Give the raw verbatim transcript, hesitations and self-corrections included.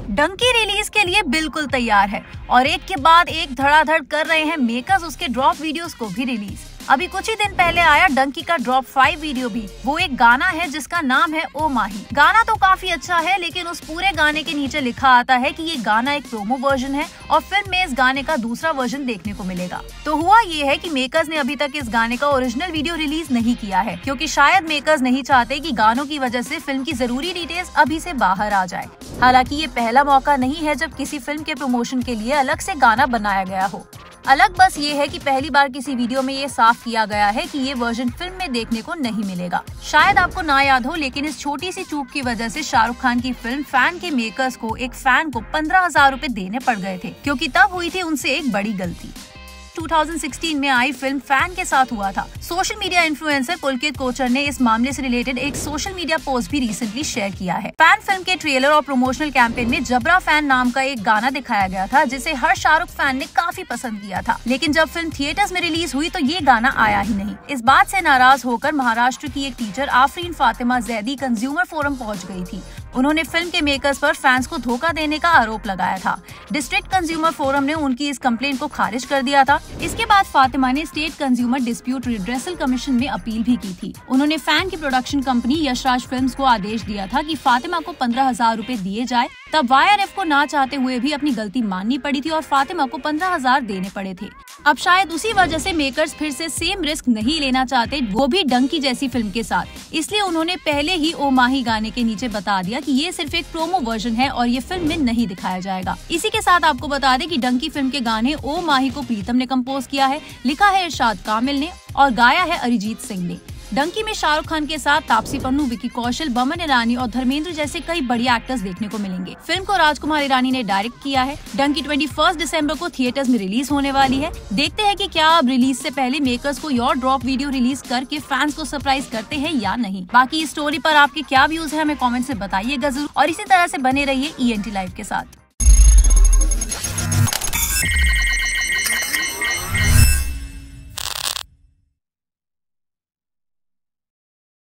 Dunki release के लिए बिल्कुल तैयार है और एक के बाद एक धड़ाधड़ कर रहे हैं मेकर्स उसके ड्रॉप वीडियोस को भी रिलीज। अभी कुछ ही दिन पहले आया डंकी का ड्रॉप फाइव वीडियो भी। वो एक गाना है जिसका नाम है ओ माही। गाना तो काफी अच्छा है, लेकिन उस पूरे गाने के नीचे लिखा आता है कि ये गाना एक प्रोमो वर्जन है और फिल्म में इस गाने का दूसरा वर्जन देखने को मिलेगा। तो हुआ ये है कि मेकर्स ने अभी तक इस गाने का ओरिजिनल वीडियो रिलीज नहीं किया है, क्योंकि शायद मेकर्स नहीं चाहते कि गानों की वजह से फिल्म की जरूरी डिटेल्स अभी से बाहर आ जाए। हालांकि ये पहला मौका नहीं है जब किसी फिल्म के प्रमोशन के लिए अलग से गाना बनाया गया हो। अलग बस ये है कि पहली बार किसी वीडियो में ये साफ किया गया है कि ये वर्जन फिल्म में देखने को नहीं मिलेगा। शायद आपको ना याद हो, लेकिन इस छोटी सी चूक की वजह से शाहरुख खान की फिल्म फैन के मेकर्स को एक फैन को पंद्रह हजार रूपए देने पड़ गए थे, क्योंकि तब हुई थी उनसे एक बड़ी गलती। दो हज़ार सोलह में आई फिल्म फैन के साथ हुआ था। Social media influencer Pulkit Kochar ने इस मामले से रिलेटेड एक सोशल मीडिया पोस्ट भी रिसेंटली शेयर किया है। फैन फिल्म के ट्रेलर और प्रमोशनल कैंपेन में जबरा फैन नाम का एक गाना दिखाया गया था, जिसे हर शाहरुख फैन ने काफी पसंद किया था। लेकिन जब फिल्म थिएटर्स में रिलीज हुई तो ये गाना आया ही नहीं। इस बात से नाराज होकर महाराष्ट्र की एक teacher Afreen Fatima Zaidi consumer forum पहुँच गयी थी। उन्होंने फिल्म के मेकर्स पर फैंस को धोखा देने का आरोप लगाया था। डिस्ट्रिक्ट कंज्यूमर फोरम ने उनकी इस कंप्लेंट को खारिज कर दिया था। इसके बाद फातिमा ने state consumer dispute redressal commission में अपील भी की थी। उन्होंने फैन की प्रोडक्शन कंपनी यशराज फिल्म्स को आदेश दिया था कि फातिमा को पंद्रह हजार रूपए दिए जाए। तब वाई आर एफ को ना चाहते हुए भी अपनी गलती माननी पड़ी थी और फातिमा को पंद्रह हजार देने पड़े थे। अब शायद उसी वजह से मेकर्स फिर से सेम रिस्क नहीं लेना चाहते, वो भी डंकी जैसी फिल्म के साथ। इसलिए उन्होंने पहले ही ओ माही गाने के नीचे बता दिया कि ये सिर्फ एक प्रोमो वर्जन है और ये फिल्म में नहीं दिखाया जाएगा। इसी के साथ आपको बता दें कि डंकी फिल्म के गाने ओ माही को प्रीतम ने कंपोज किया है, लिखा है इरशाद कामिल ने और गाया है अरिजीत सिंह ने। डंकी में शाहरुख खान के साथ तापसी पन्नू, विकी कौशल, बमन ईरानी और धर्मेंद्र जैसे कई बड़ी एक्टर्स देखने को मिलेंगे। फिल्म को राजकुमार ईरानी ने डायरेक्ट किया है। डंकी इक्कीस दिसंबर को थिएटर्स में रिलीज होने वाली है। देखते हैं कि क्या अब रिलीज से पहले मेकर्स को योर ड्रॉप वीडियो रिलीज करके फैंस को सरप्राइज करते हैं या नहीं। बाकी इस स्टोरी पर आपके क्या व्यूज है हमें कमेंट से बताइएगा जरूर और इसी तरह से बने रहिए ई एन टी लाइव के साथ।